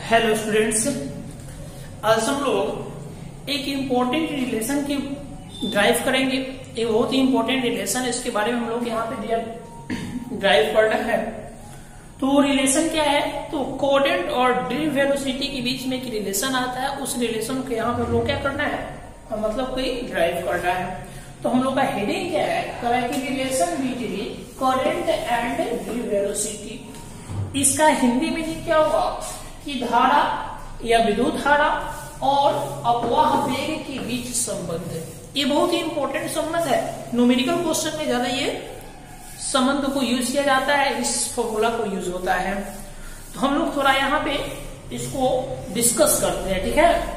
Hello students, आज हम लोग एक इम्पोर्टेंट रिलेशन की ड्राइव करेंगे। एक बहुत ही इम्पोर्टेंट रिलेशन है, इसके बारे में हम लोग यहाँ पे दिया ड्राइव करना है। तो रिलेशन क्या है? तो कोऑर्डिनेट और ड्रिव वेलोसिटी के बीच में एक रिलेशन आता है। उस रिलेशन को यहाँ पे हम लोग क्या करना है, मतलब कोई ड्राइव करना है। तो हम लोग का हेडिंग क्या है, करें कि relation between current and drift velocity. इसका हिंदी में क्या होगा कि धारा या विद्युत धारा और अपवाह वेग के बीच संबंध है। ये बहुत ही इंपॉर्टेंट संबंध है। न्यूमेरिकल क्वेश्चन में ज्यादा ये संबंध को यूज किया जाता है, इस फॉर्मूला को यूज होता है। तो हम लोग थोड़ा यहाँ पे इसको डिस्कस करते हैं, ठीक है।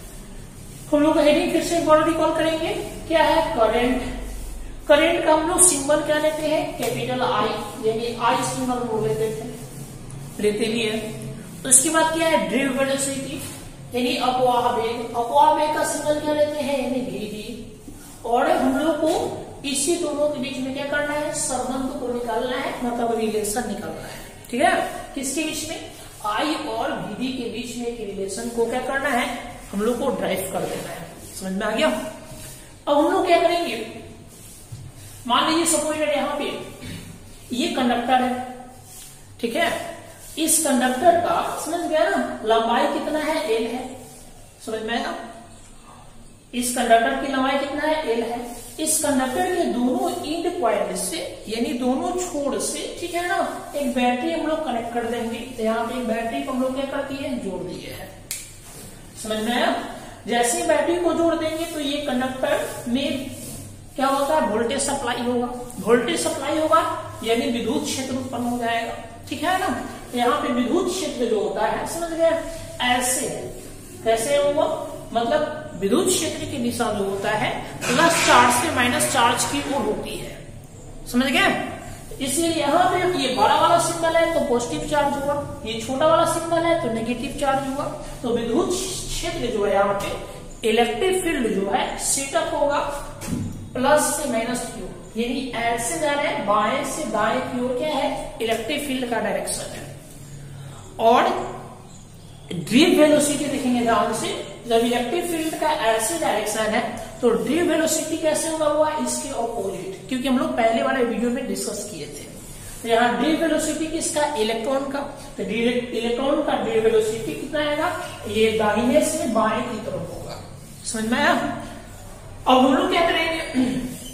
हम लोग हेडिंग फिर से एक बार रिकॉल करेंगे। क्या है? करंट। करंट का हम लोग सिंबल क्या लेते हैं? कैपिटल आई, यानी आई सिंबल बोल लेते भी है। तो इसके बाद क्या है? ड्रिव वेलोसिटी यानी अपवाह वेग। अपवाह वेग का सिंबल क्या लेते हैं? यानी वी। और हम लोग को इसी दोनों के बीच में क्या करना है? संबंध को निकालना है, मतलब रिलेशन निकालना है, ठीक है। किसके बीच में? आई और वी के बीच में एक रिलेशन को क्या करना है? हम लोग को ड्राइव कर देना है। समझ में आ गया? अब हम लोग क्या करेंगे, मान लीजिए सपोज यहाँ पे ये कंडक्टर है, ठीक है। इस कंडक्टर का समझ गया ना, लंबाई कितना है? एल है। समझ में आया? इस कंडक्टर की लंबाई कितना है? एल है। इस कंडक्टर के दोनों एंड पॉइंट से यानी दोनों छोर से, ठीक है ना, एक बैटरी हम लोग कनेक्ट कर देंगे। तो यहाँ पे एक बैटरी को हम लोग क्या कर दिए? जोड़ दिए है। समझ में आया? जैसे ही बैटरी को जोड़ देंगे तो ये कंडक्टर में क्या होता है? वोल्टेज सप्लाई होगा। वोल्टेज सप्लाई होगा यानी विद्युत क्षेत्र उत्पन्न हो जाएगा, ठीक है ना। यहाँ पे विद्युत क्षेत्र जो होता है, समझ गए, ऐसे कैसे होगा, मतलब विद्युत क्षेत्र की दिशा जो होता है प्लस चार्ज से माइनस चार्ज की ओर होती है। समझ गए? इसलिए यहाँ पे ये बड़ा वाला सिंबल है तो पॉजिटिव चार्ज होगा, ये छोटा वाला सिंबल है तो नेगेटिव चार्ज होगा। तो विद्युत क्षेत्र जो है यहाँ पे इलेक्ट्रिक फील्ड जो है सेटअप होगा प्लस से माइनस की ओर, यानी ऐसे जा रहे हैं बाएं से दाएं की ओर। क्या है? इलेक्ट्रिक फील्ड का डायरेक्शन है। और ड्रिव वेलोसिटी देखेंगे ध्यान से, जब इलेक्ट्रिक फील्ड का ऐसे डायरेक्शन है तो ड्रिव वेलोसिटी कैसे होगा? हुआ इसके ऑपोजिट, क्योंकि हम लोग पहले वाले वीडियो में डिस्कस किए थे। तो यहाँ ड्रिव वेलोसिटी किसका? इलेक्ट्रॉन का। तो इलेक्ट्रॉन का ड्रिव वेलोसिटी कितना आएगा? ये दाहिने से बाएं की तरफ होगा। समझ में आया? अब हम लोग क्या करेंगे,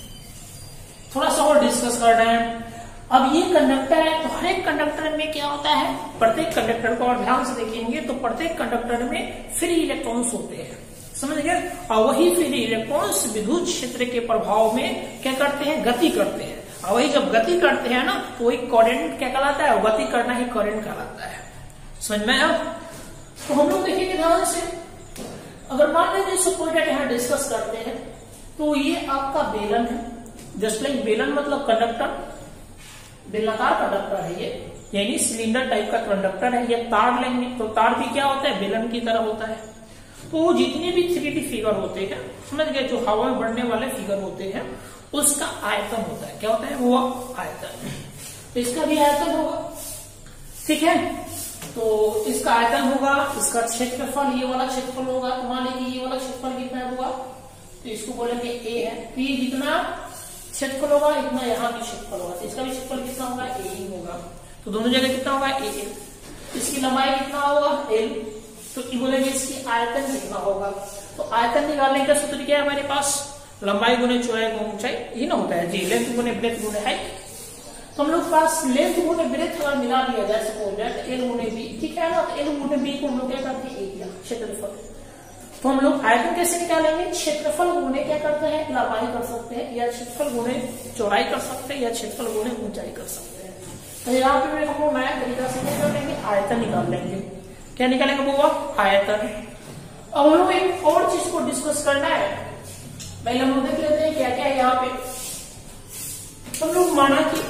थोड़ा सा और डिस्कस कर रहे हैं। अब ये कंडक्टर है तो हर एक कंडक्टर में क्या होता है? प्रत्येक कंडक्टर को और ध्यान से देखेंगे तो प्रत्येक कंडक्टर में फ्री इलेक्ट्रॉन्स होते हैं। समझ गए? और वही फ्री इलेक्ट्रॉन्स विद्युत क्षेत्र के प्रभाव में क्या करते हैं? गति करते हैं। और वही जब गति करते हैं ना तो वही करंट क्या कहलाता है? गति करना ही करंट कहलाता है। समझ में आया? तो हम लोग देखेंगे ध्यान से, अगर मान लीजिए सपोज यहाँ डिस्कस करते हैं तो ये आपका बेलन है। जस्ट लाइक बेलन मतलब कंडक्टर, बेलनाकार कंडक्टर है ये, यानी सिलेंडर टाइप का कंडक्टर है। ये तार लेंगे तो तार भी क्या होता है? बेलन की तरह होता है। तो जितने भी 3D फिगर होते हैं, समझ गए, जो हवा में बढ़ने वाले फिगर होते हैं उसका आयतन होता है। क्या होता है? वो आयतन। तो इसका भी आयतन होगा, ठीक है। तो इसका आयतन होगा, इसका क्षेत्रफल ये वाला क्षेत्रफल होगा। तो मान लीजिए ये वाला क्षेत्रफल कितना होगा, तो इसको बोलेंगे ए है। तो ये जितना क्षेत्रफल होगा इतना यहाँ भी क्षेत्रफल होगा। तो इसका भी क्षेत्रफल कितना होगा? ए ही होगा। तो दोनों जगह कितना होगा? ए। इसकी लंबाई कितना होगा? एल। तो बोलेंगे इसकी आयतन कितना होगा। तो आयतन निकालने का सूत्र क्या है हमारे पास? लंबाई गुने चौड़ाई गुने ऊंचाई, ये ना होता है जी, लेंथ गुने ब्रेथ गुने हाइट। तो हम लोग पास लेंथ गुने ब्रेथ अगर मिला दिया जाए सपोज एल गुने बी, ठीक है ना। तो एल गुने बी को हम लोग क्या करते हैं? एरिया, क्षेत्रफल। तो हम लोग आयतन कैसे निकालेंगे? क्षेत्रफल गुने क्या करते हैं? लंबाई कर सकते हैं, या क्षेत्रफल गुने चौड़ाई कर सकते हैं, या क्षेत्रफल गुने ऊंचाई कर सकते हैं। तो यहाँ पे हम लोग नया तरीका से क्या कर लेंगे? आयतन निकाल लेंगे। क्या निकालेंगे? वो आयतन। अब हम लोग एक और चीज को डिस्कस करना है। पहले हम लोग देख लेते हैं क्या क्या है यहाँ पे। हम लोग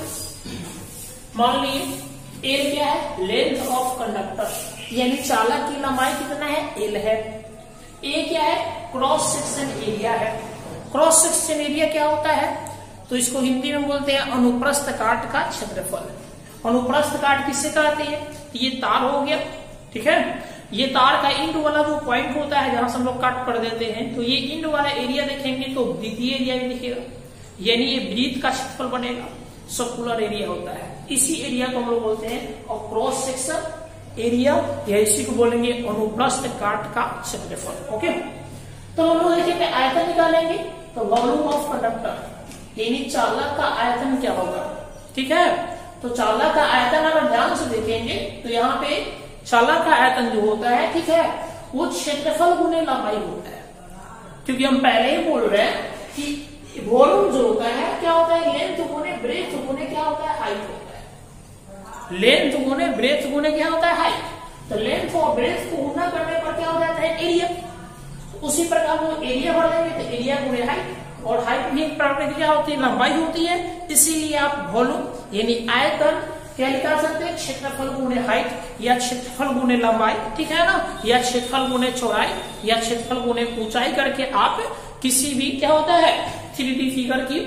मान लीजिए एल क्या है? लेंथ ऑफ कंडक्टर, यानी चालक की लंबाई कितना है? एल है। ए क्या है? क्रॉस सेक्शन एरिया है। क्रॉस सेक्शन एरिया क्या होता है? तो इसको हिंदी में बोलते हैं अनुप्रस्थ काट का क्षेत्रफल। अनुप्रस्थ काट किससे कहते हैं? ये तार हो गया, ठीक है। ये तार का इंड वाला जो पॉइंट होता है जहां से हम लोग कट कर देते हैं, तो ये इंड वाला एरिया देखेंगे तो वृत्तीय एरिया भी दिखेगा, यानी ये वृत्त का क्षेत्रफल बनेगा, सर्कुलर एरिया होता है। इसी एरिया को हम लोग बोलते हैं और क्रॉस सेक्शन एरिया, या इसी को बोलेंगे अनुप्रस्थ काट का क्षेत्रफल। ओके, तो हम लोग देखेंगे आयतन निकालेंगे, तो वॉल्यूम ऑफ कंडक्टर यानी चालक का आयतन क्या होगा। ठीक है, तो चालक का आयतन अगर ध्यान से देखेंगे तो यहाँ पे चालक का आयतन जो होता है, ठीक है, वो क्षेत्रफल गुने लंबाई होता है, क्योंकि हम पहले ही बोल रहे हैं कि वॉल्यूम जो होता है क्या होता है, लेंथ गुने ब्रेथ गुने क्या होता है, हाइट होता है। लेंथ गुने ब्रेथ गुने क्या होता है, हाइट। तो लेंथ और ब्रेथ को गुना करने पर क्या हो जाता है, एरिया। उसी प्रकार वो एरिया बढ़ जाएंगे तो एरिया गुने हाइट, और हाइट भी एक प्रकार की क्या होती है, लंबाई होती है। इसीलिए आप वॉल्यूम यानी आयतन क्या निकाल सकते हैं, क्षेत्रफल गुने हाइट, या क्षेत्रफल गुने लंबाई, ठीक है ना, या क्षेत्रफल गुने चौड़ाई, या क्षेत्रफल गुने ऊंचाई करके आप किसी भी क्या होता है 3D फिगर की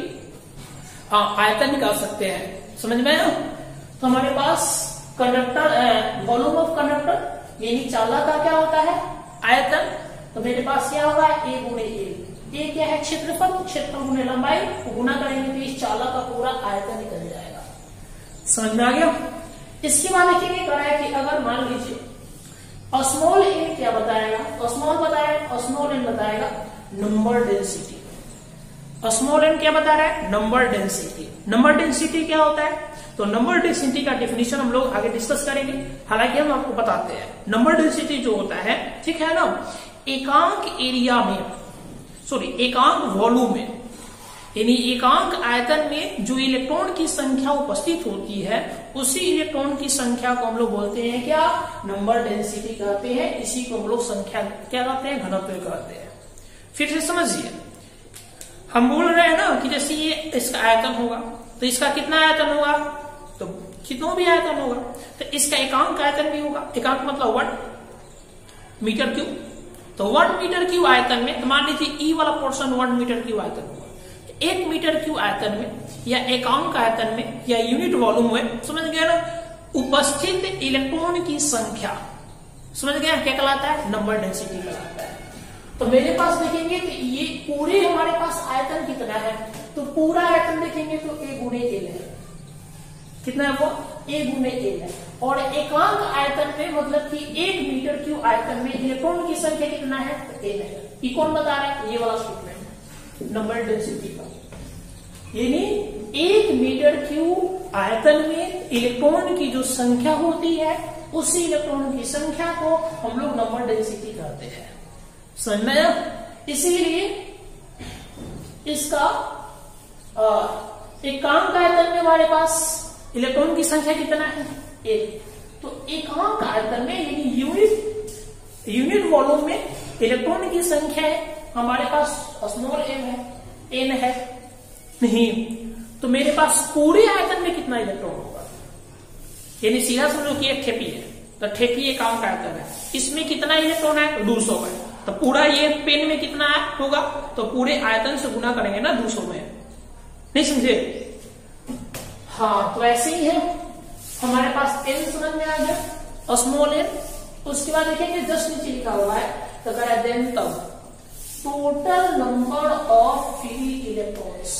आयतन निकाल सकते हैं। समझ में आया? तो हमारे पास कंडक्टर वॉल्यूम ऑफ कंडक्टर यानी चालक का क्या होता है, आयतन। तो मेरे पास क्या होगा, ए गुणे ए क्या है, क्षेत्रफल, क्षेत्रफल गुने लंबाई को गुना करेंगे तो इस चालक का पूरा आयतन निकल जाएगा। समझ में आ गया? इसके बाद देखेंगे कह रहा है कि अगर मान लीजिए स्मॉल एन क्या बताएगा, स्मॉल बताएगा, स्मॉल एन बताएगा नंबर डेंसिटी। स्मॉल एन क्या बता रहा है, नंबर डेंसिटी। नंबर डेंसिटी क्या होता है, तो नंबर डेंसिटी का डेफिनेशन हम लोग आगे डिस्कस करेंगे, हालांकि हम आपको बताते हैं। नंबर डेंसिटी जो होता है, ठीक है ना, एकांक एरिया में, सॉरी एकांक वॉल्यूम में, यानी एकांक आयतन में जो इलेक्ट्रॉन की संख्या उपस्थित होती है, उसी इलेक्ट्रॉन की संख्या को हम लोग बोलते हैं क्या, नंबर डेंसिटी कहते हैं। इसी को हम लोग संख्या क्या कहते हैं, घनत्व कहते हैं। फिर से समझिए, हम बोल रहे हैं ना कि जैसे ये इसका आयतन होगा तो इसका कितना आयतन होगा, तो कितना भी आयतन होगा तो इसका एकांक आयतन भी होगा। एकांक मतलब 1 मीटर क्यूब। तो 1 मीटर क्यूब आयतन में, तो मान लीजिए ई वाला पोर्शन 1 मीटर क्यूब आयतन होगा, 1 मीटर क्यूब आयतन में या एकांक आयतन में या यूनिट वॉल्यूम में, समझ गया ना, उपस्थित इलेक्ट्रॉन की संख्या, समझ गया क्या कहलाता है, नंबर डेंसिटी कहलाता है। तो मेरे पास देखेंगे तो ये पूरे हमारे पास आयतन कितना है, तो पूरा आयतन देखेंगे तो ए गुणे एल है। कितना है वो, ए गुणे एल है। और एकांक आयतन में मतलब कि 1 मीटर क्यूब आयतन में इलेक्ट्रॉन की संख्या कितना है, तो एल है। ये कौन बता रहा है, ये वाला स्टेटमेंट नंबर डेंसिटी का, यानी 1 मीटर क्यूब आयतन में इलेक्ट्रॉन की जो संख्या होती है, उसी इलेक्ट्रॉन की संख्या को हम लोग नंबर डेंसिटी कहते हैं। समझ में आया? इसीलिए इसका एकांक आयतन में हमारे पास इलेक्ट्रॉन की संख्या कितना है, 1। तो एकांक आयतन में यानी यूनिट वॉल्यूम में इलेक्ट्रॉन की संख्या है हमारे पास स्मॉल एन है नहीं, तो मेरे पास पूरे आयतन में कितना इलेक्ट्रॉन होगा, यानी सीधा समझो कि एक ठेपी है, तो ठेपी एकांक आयतन है, इसमें कितना इलेक्ट्रॉन है, तो 200 है। तो पूरा ये पेन में कितना होगा, तो पूरे आयतन से गुना करेंगे ना 200 में, नहीं समझे? हाँ, तो ऐसे ही है, हमारे पास एन समझ में आ गया, स्मॉल एन। उसके बाद देखेंगे जस्ट नीचे लिखा हुआ है, तो कह रहा है देन तब total number of free electrons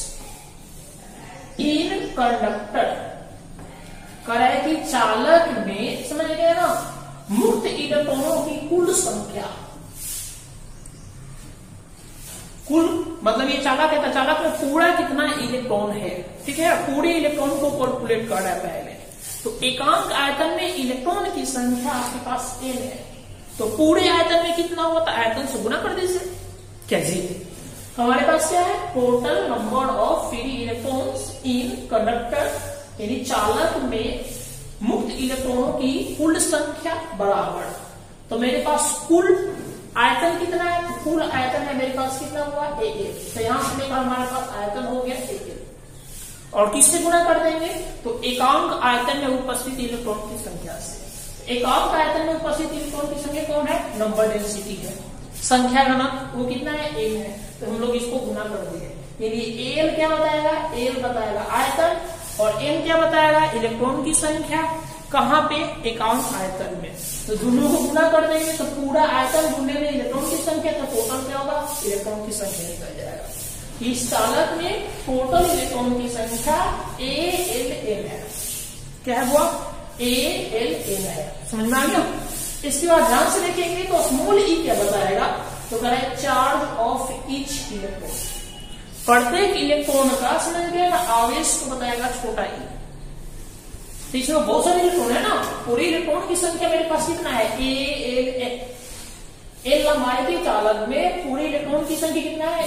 in conductor, कह रहा है कि चालक में, समझ गए ना, मुक्त इलेक्ट्रॉनों की कुल संख्या, कुल मतलब ये चालक है, तो चालक में पूरा कितना इलेक्ट्रॉन है, ठीक है, पूरे इलेक्ट्रॉन को कैलकुलेट कर रहा है पहले। तो एकांक आयतन में इलेक्ट्रॉन की संख्या आपके पास n है, तो पूरे आयतन में कितना हुआ, तो आयतन से गुना कर दीजिए। कैसे, हमारे पास क्या है, total number of free electrons in conductor, यानी चालक में मुक्त इलेक्ट्रॉनों की कुल संख्या बराबर, तो मेरे पास कुल आयतन कितना है, तो कुल आयतन है मेरे पास कितना हुआ, ए। तो यहां से देखा हमारे पास आयतन हो गया ए, और किससे गुणा कर देंगे, तो एकांक आयतन में उपस्थित इलेक्ट्रॉन की संख्या से। एकांक आयतन में उपस्थित इलेक्ट्रॉन की संख्या कौन है, नंबर डेंसिटी है, संख्या घनत्व वो कितना है, एल है, तो हम लोग इसको गुना कर दिए, यानी एल क्या बताएगा, एल बताएगा आयतन, और एन क्या बताएगा, इलेक्ट्रॉन की संख्या, कहां पे, एकांक आयतन में। तो दोनों को गुना कर देंगे तो पूरा आयतन गुने में इलेक्ट्रॉन की संख्या, तो टोटल क्या होगा, इलेक्ट्रॉन की संख्या निकल जाएगा। इस चालक में टोटल इलेक्ट्रॉन की संख्या ALN है। क्या है वो, ALN है। समझ में आ गया। इसके बाद ध्यान से देखेंगे तो स्मॉल ई क्या बताएगा, तो कह रहा है चार्ज ऑफ ईच इलेक्ट्रॉन, प्रत्येक इलेक्ट्रॉन का समझ गया ना, आवेश को बताएगा छोटा ई। तो इसमें बहुत सारे इलेक्ट्रॉन है ना, पूरे इलेक्ट्रॉन की संख्या मेरे पास कितना है, एल लंबाई के चालक में पूरे इलेक्ट्रॉन की संख्या कितना है,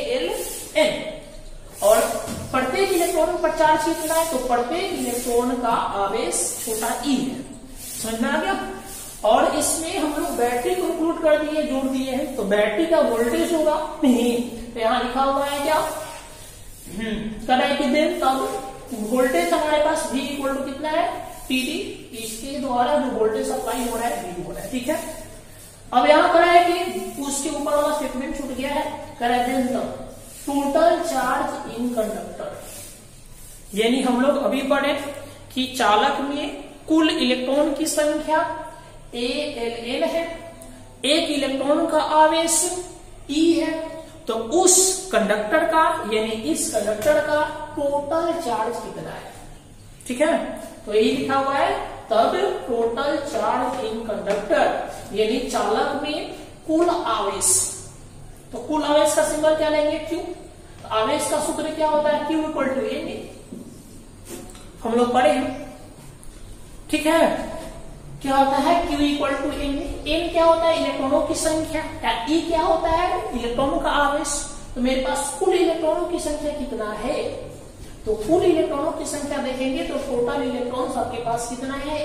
ALN। और प्रत्येक इलेक्ट्रॉन पर चार्ज कितना है, तो प्रत्येक इलेक्ट्रॉन का आवेश छोटा ई है। समझ में आ गया। और इसमें हम लोग बैटरी को इंक्लूड कर दिए, जोड़ दिए हैं, तो बैटरी का वोल्टेज होगा नहीं, तो यहाँ लिखा हुआ है क्या, कराई की देन तब वोल्टेज हमारे पास V इक्वल टू कितना है, PD, इसके द्वारा जो वोल्टेज सप्लाई हो रहा है V हो रहा है। ठीक है। अब यहाँ करा है कि उसके ऊपर वाला स्टेटमेंट छूट गया है, करा देन तब टोटल चार्ज इन कंडक्टर, यानी हम लोग अभी पढ़े कि चालक में कुल इलेक्ट्रॉन की संख्या ALN है, एक इलेक्ट्रॉन का आवेश E है, तो उस कंडक्टर का यानी इस कंडक्टर का टोटल चार्ज कितना है। ठीक है। तो यही लिखा हुआ है, तब टोटल चार्ज इन कंडक्टर यानी चालक में कुल आवेश, तो कुल आवेश का सिंबल क्या लेंगे, Q। तो आवेश का सूत्र क्या होता है, Q इक्वल टू N, हम लोग पढ़े हैं। ठीक है। क्या होता है, Q equal to N। N क्या होता है, इलेक्ट्रॉनों की संख्या, E क्या होता है, इलेक्ट्रॉनों का आवेश। तो मेरे पास कुल इलेक्ट्रॉनों की संख्या कितना है, तो कुल इलेक्ट्रॉनों की संख्या देखेंगे तो टोटल इलेक्ट्रॉन आपके पास कितना है,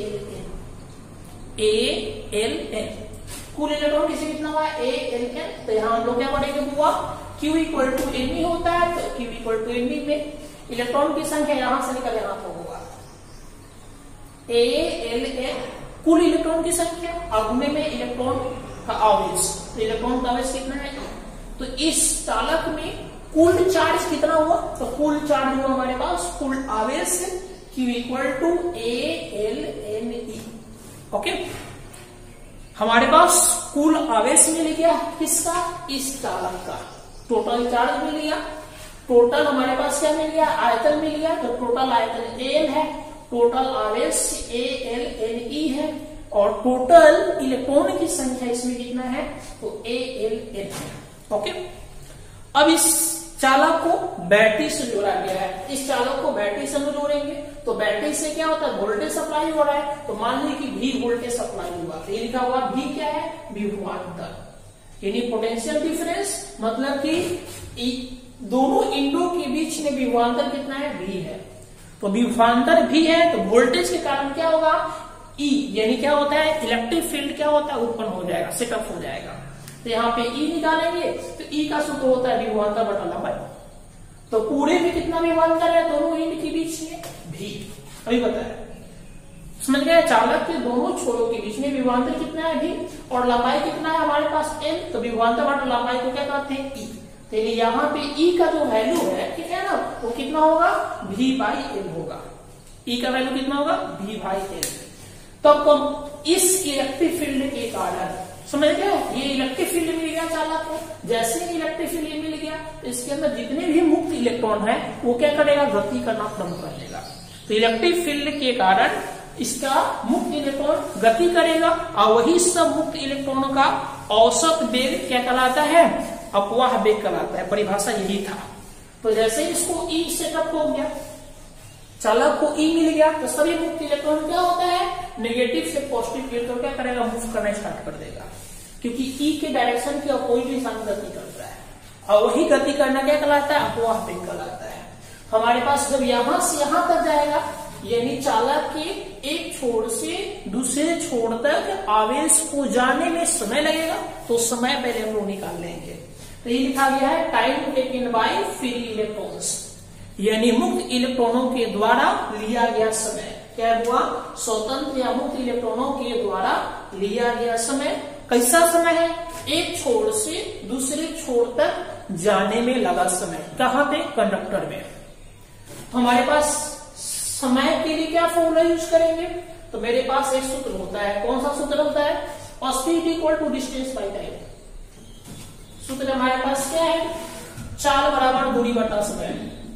ALN। कुल इलेक्ट्रॉन किसी कितना हुआ, ALN। तो यहाँ हम लोग क्या पढ़ेंगे बुआ, Q इक्वल टू N होता है, तो Q इक्वल टू N में इलेक्ट्रॉन की संख्या यहां से निकल यहाँ तो होगा ALN कुल इलेक्ट्रॉन की संख्या, अगुणे में इलेक्ट्रॉन का आवेश, तो इलेक्ट्रॉन का आवेश कितना है। तो इस चालक में कुल चार्ज कितना हुआ, तो कुल चार्ज हुआ हमारे पास, कुल आवेश Q equal to ALNE। Okay. हमारे पास कुल आवेश मिल गया किसका, इस चालक का, टोटल चार्ज मिल गया, टोटल हमारे पास क्या मिल गया, आयतन मिल गया, तो टोटल आयतन AL है, टोटल आवेश ALNE है, और टोटल इलेक्ट्रॉन की संख्या इसमें कितना है, तो ALN है। ओके। अब इस चालक को बैटरी से जोड़ा गया है, इस चालक को बैटरी से जोड़ेंगे, तो बैटरी से क्या होता है, वोल्टेज सप्लाई हो रहा है, तो मान लीजिए कि V वोल्टेज सप्लाई हुआ, तो ये लिखा हुआ V क्या है, विभवांतर, यानी पोटेंशियल डिफरेंस, मतलब कि दोनों इंडो के बीच में विभवांतर कितना है, V है। तो विभवांतर भी है, तो वोल्टेज के कारण क्या होगा, E, यानी क्या होता है, इलेक्ट्रिक फील्ड क्या होता है, उत्पन्न हो जाएगा, सेटअप हो जाएगा। तो यहाँ पे E निकालेंगे, तो E का सूत्र होता है विभवांतर बटा लंबाई। तो पूरे में कितना विभवांतर है, दोनों इंड के बीच में V, अभी बताया, समझ गए। चालक के दोनों छोरों के बीच में विभवांतर कितना है, V, और लंबाई कितना है हमारे पास L, तो विभवांतर बटा लंबाई को क्या कहते हैं, E। तो यहाँ पे E का जो वैल्यू है, ठीक है ना, वो कितना होगा, V/L होगा। E का वैल्यू कितना होगा, V/L। तब इस इलेक्ट्रिक फील्ड के कारण, समझ गए, ये इलेक्ट्रिक फील्ड मिल गया चालक को, जैसे ही इलेक्ट्रिक फील्ड मिल गया, तो इसके अंदर जितने भी मुक्त इलेक्ट्रॉन है वो क्या करेगा, गति करना प्रारंभ कर देगा। तो इलेक्ट्रिक फील्ड के कारण इसका मुक्त इलेक्ट्रॉन गति करेगा, और वही सब मुक्त इलेक्ट्रॉनों का औसत वेग क्या कहलाता है, अपवाह वेग कहलाता है। परिभाषा यही था। तो जैसे इसको E सेटअप हो गया, चालक को E मिल गया, तो सभी मुक्त इलेक्ट्रॉन क्या होता है, नेगेटिव से पॉजिटिव की ओर क्या करेगा, मूव करना स्टार्ट कर देगा, क्योंकि E के डायरेक्शन की अपोजिट दिशा में गति कर रहा है, और वही गति करना क्या कहलाता है, अपवाह वेग कहलाता है। हमारे पास जब यहां से यहां तक जाएगा, यानी चालक के एक छोर से दूसरे छोर तक आवेश को जाने में समय लगेगा, तो समय पहले हम लोग निकाल लेंगे। तो ये लिखा गया है time taken by free electrons, यानी मुक्त इलेक्ट्रॉनों के द्वारा लिया गया समय। क्या हुआ, स्वतंत्र या मुक्त इलेक्ट्रॉनों के द्वारा लिया गया समय। कैसा समय है, एक छोर से दूसरे छोर तक जाने में लगा समय, कहां पे, कंडक्टर में। तो हमारे पास समय के लिए क्या फॉर्मूला यूज करेंगे, तो मेरे पास एक सूत्र होता है, कौन सा सूत्र होता है? Speed equal to distance by time. सूत्र हमारे पास क्या है? चाल बराबर दूरी बटा समय।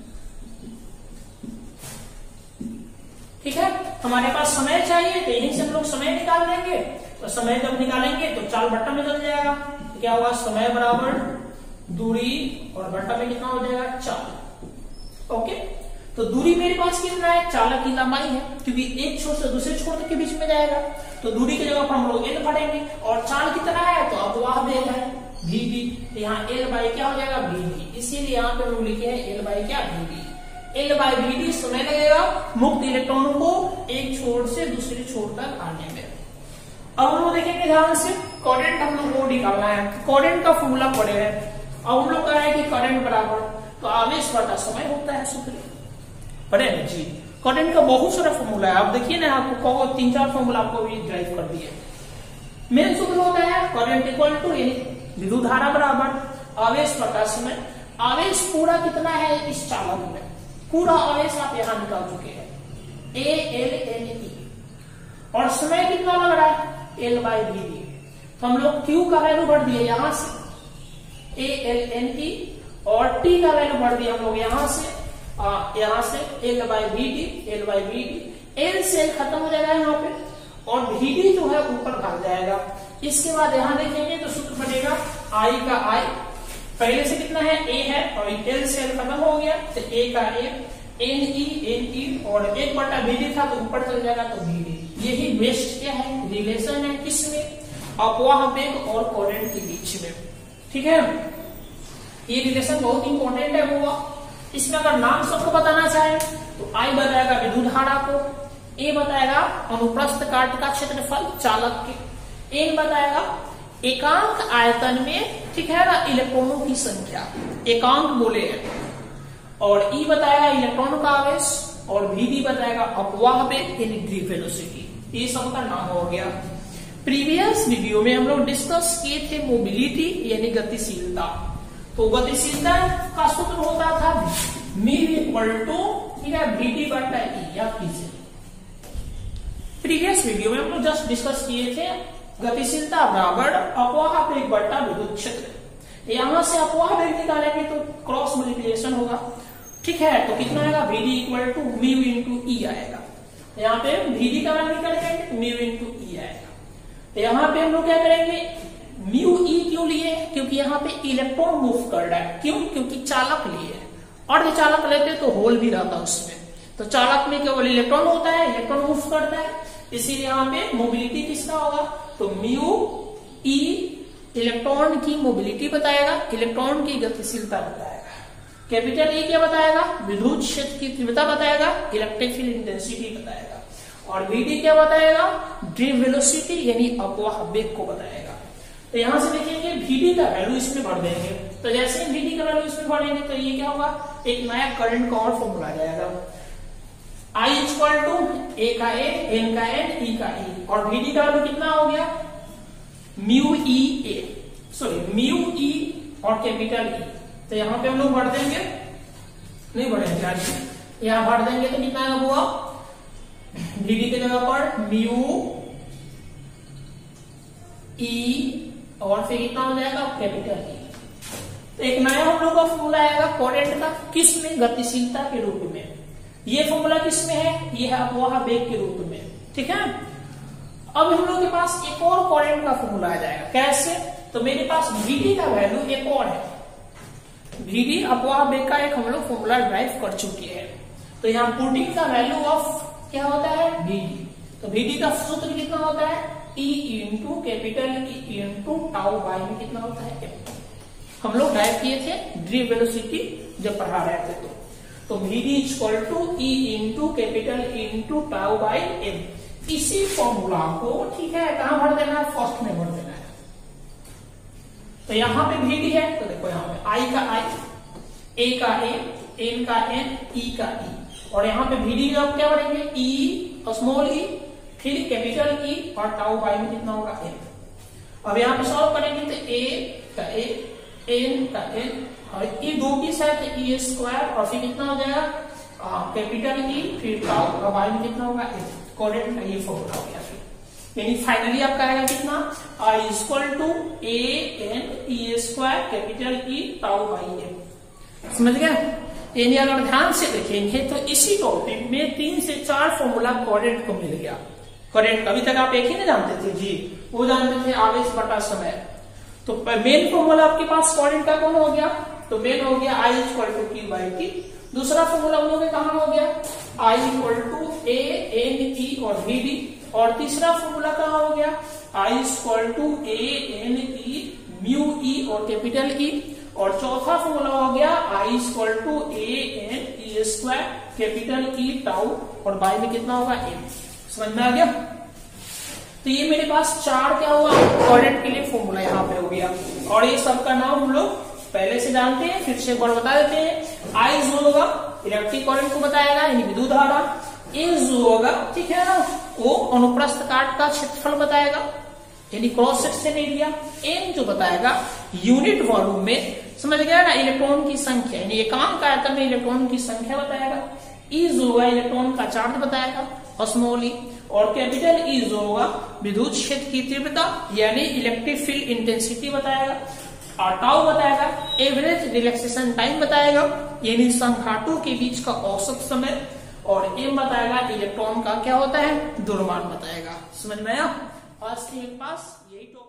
ठीक है, हमारे पास समय चाहिए तो यहीं से हम लोग समय निकाल लेंगे। तो समय जब निकालेंगे तो चाल बट्टा में चल जाएगा। तो क्या हुआ? समय बराबर दूरी और बट्टा में कितना हो जाएगा? चाल। ओके, तो दूरी मेरे पास कितना है? चालक की लंबाई है, क्योंकि एक छोर से दूसरे छोर तक के बीच में जाएगा। तो दूरी की जगह पर हम लोग एल पढ़ेंगे। और चाल कितना है? तो अपवाह वेग है vb। तो यहाँ एल बाई क्या हो जाएगा? vb। इसीलिए यहाँ पे हम लोग लिखे हैं एल बाई क्या? vb। एल बाई vb समय लगेगा मुक्त इलेक्ट्रॉनों को एक छोर से दूसरे छोर तक आने में। अब हम लोग देखेंगे ध्यान से, करंट हम लोग को निकालना है। करंट का फॉर्मूला पड़े है। अब हम लोग कह रहे हैं कि करंट बराबर तो आवेश बटा समय होता है सूत्र। पढ़े ना जी? करंट का बहुत सारा फॉर्मूला है। आप देखिए ना, आपको 3-4 फॉर्मूला आपको भी ड्राइव कर दिए। मेन सूत्र होता है करंट इक्वल टू विद्युत धारा बराबर आवेश बटा समय। आवेश पूरा कितना है इस चालक में? पूरा आवेश आप यहां निकाल चुके हैं, ALNE। और समय कितना लग रहा है? L by vb। तो हम लोग Q का वैल्यू बढ़ दिए यहां से ALNE, और T का वैल्यू बढ़ दिया हम लोग यहां से L बाई vd। L से L खत्म हो जाएगा यहाँ पे, और vd जो है ऊपर भाग जाएगा। इसके बाद यहां देखेंगे तो सूत्र बनेगा I का I, पहले से कितना है? A है, और L से L खत्म हो गया तो A का A, NE, और 1/vd था तो ऊपर चल जाएगा तो vd। यही बेस्ट क्या है? रिलेशन है किसमें? अपवाह वेग और करंट के बीच में। ठीक है, ये रिलेशन बहुत इंपॉर्टेंट है हुआ। इसमें अगर नाम सबको बताना चाहे तो I बताएगा विद्युत धारा को, A बताएगा अनुप्रस्थ काट का क्षेत्रफल चालक के, N बताएगा एकांक आयतन में, ठीक है ना, इलेक्ट्रॉनों की संख्या, एकांक बोले हैं, और E बताएगा इलेक्ट्रॉन का आवेश, और Vd बताएगा अपवाह वेग यानी ड्रिव वेलोसिटी। ये सबका नाम हो गया। प्रीवियस वीडियो में हम लोग डिस्कस किए थे मोबिलिटी यानी गतिशीलता। तो गतिशीलता का सूत्र होता था म्यू इक्वल टू, ठीक है, Vd बटा E या Pz। प्रीवियस वीडियो में हम लोग जस्ट डिस्कस किए थे गतिशीलता बराबर अपवाह वेग बटा विद्युत क्षेत्र। यहां से अपवाह वेग निकालेंगे तो क्रॉस मल्टीप्लिकेशन होगा। ठीक है, तो कितना आएगा? Vd equal to mu into E आएगा। यहाँ पे Vd का वैल्यू निकालेंगे म्यू इंटू ई आएगा। तो यहाँ पे हम लोग क्या करेंगे? म्यू ई क्यों लिए? क्योंकि यहाँ पे इलेक्ट्रॉन मूव कर रहा है। क्यों? क्योंकि चालक लिए है, और चालक लेते तो होल भी रहता उसमें। तो चालक में केवल इलेक्ट्रॉन होता है, इलेक्ट्रॉन मूव करता है, इसीलिए यहाँ पे मोबिलिटी किसका होगा? तो म्यू ई इलेक्ट्रॉन की मोबिलिटी बताएगा, इलेक्ट्रॉन की गतिशीलता बताएगा। कैपिटल E क्या बताएगा? विद्युत क्षेत्र की तीव्रता बताएगा, इलेक्ट्रिक फील्ड इंटेंसिटी बताएगा, और Vd क्या बताएगा? ड्रिव वेलोसिटी यानी अपवाह वेग को बताएगा। तो यहां से देखेंगे Vd का वैल्यू इसमें भर देंगे। तो जैसे Vd का वैल्यू इसमें भरेंगे तो ये क्या होगा? एक नया करंट का और फॉर्मूला आ जाएगा। I इक्वल टू A का A, N का N, E का E, और Vd का वैल्यू कितना हो गया? Mu E A, sorry mu E और कैपिटल E। तो यहाँ पे हम लोग भर देंगे, नहीं भरेंगे आज, यहाँ भर देंगे तो कितना हुआ? Vd की जगह पर म्यू ई और फिर कितना हो जाएगा? Capital E। तो एक नया हम लोग का फॉर्मूला आएगा करंट का, किसमें? गतिशीलता के रूप में। ये फॉर्मूला किसमें है? ये है अपवाह वेग के रूप में। ठीक है, अब हम लोग के पास एक और करंट का फॉर्मूला आ जाएगा। कैसे? तो मेरे पास Vd का वैल्यू एक और है, Vd अपवाह वेग का एक हम लोग फॉर्मूला ड्राइव कर चुके हैं। तो यहाँ पुटिंग का वैल्यू ऑफ क्या होता है? Vd। तो Vd का सूत्र कितना होता है? E into capital E into tau by में कितना होता है? M। हम लोग ड्राइव किए थे ड्रिव वेलोसिटी जब पढ़ा रहे थे। तो Vd equal to E into capital E into tau by M। इसी फॉर्मूला को, ठीक है, कहां भर देना है? फर्स्ट में भर देना है। तो यहाँ पे Vd है, तो देखो यहाँ पे I का I, A का A, N का N, E का E, और यहाँ पे Vd जब क्या भरेंगे? E स्मॉल e, फिर कैपिटल E और टाउ बाई में कितना होगा? M। अब यहाँ पे सॉल्व करेंगे तो A का A, N का N, और ये दो की साथ E स्क्वायर, और फिर कितना हो जाएगा? कैपिटल E फिर टाउ बाई में कितना होगा? M। कोरेंट का ये फॉर्मूला हो गया फिर। यानी फाइनली आपका आएगा कितना, I equal to ANE² capital E tau by M। समझ गया? यानी अगर ध्यान से देखेंगे तो इसी टॉपिक में 3 से 4 फॉर्मूला कोरेंट को मिल गया। कोरेंट अभी तक आप एक ही ना जानते थे जी, वो जानते थे आवेश बटा समय। तो मेन फॉर्मूला आपके पास कोरेंट का कौन हो गया, तो मेन हो गया I equal to Q by T। दूसरा फॉर्मूला हम लोग कहां हो गया, I इक्वल टू ANE और VD। और तीसरा फॉर्मूला कहां हो गया, I equal to ANE mu E और कैपिटल E। और चौथा फॉर्मूला हो गया I equal to ANE² capital E tau और बाई में कितना होगा M। समझ में आ गया? तो ये मेरे पास 4 क्या हुआ कोरेंट के लिए फॉर्मूला यहाँ पे हो गया। और ये सबका नाम हम लोग पहले से जानते हैं, फिर से एक बार बता देते हैं। I जो होगा इलेक्ट्रिक करंट को बताएगा, यानी विद्युत धारा। A जो होगा, ठीक है ना, वो अनुप्रस्थ काट का क्षेत्रफल बताएगा, यानी क्रॉस सेक्शन एरिया। M जो बताएगा यूनिट वॉल्यूम में, समझ गया ना, इलेक्ट्रॉन की संख्या, यानी एकांक आयतन में इलेक्ट्रॉन की संख्या बताएगा। E जो होगा इलेक्ट्रॉन का चार्ज बताएगा, स्मॉल e। और कैपिटल E जो होगा विद्युत क्षेत्र की तीव्रता, यानी इलेक्ट्रिक फील्ड इंटेंसिटी बताएगा। और टाउ बताएगा एवरेज रिलैक्सेशन टाइम बताएगा, यानी संघाटों के बीच का औसत समय। और M बताएगा इलेक्ट्रॉन का क्या होता है, द्रव्यमान बताएगा। समझ में आया? आज के पास यही टॉपिक